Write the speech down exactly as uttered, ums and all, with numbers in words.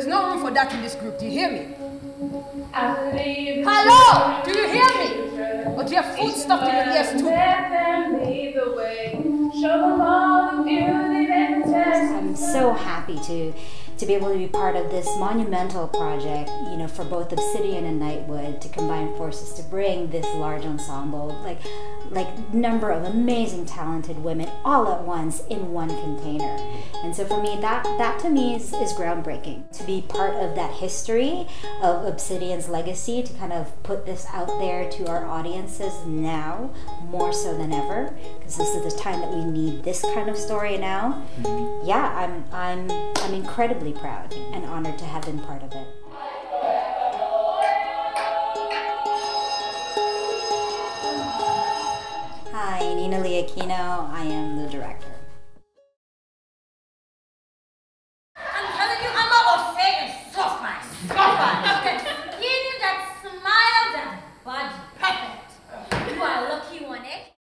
There's no room for that in this group. Do you hear me? Hello! Do you hear me? Or do you have food stuffed in your ears too? I'm so happy to to be able to be part of this monumental project, you know, for both Obsidian and Nightwood, to combine forces to bring this large ensemble, like like number of amazing talented women all at once in one container. And so for me, that that to me is, is groundbreaking. To be part of that history of Obsidian's legacy, to kind of put this out there to our audiences now, more so than ever, because this is the time that we need this kind of story now. Mm-hmm. Yeah, I'm I'm I'm incredibly proud and honored to have been part of it. Hi, Nina Lee Aquino. I am the director.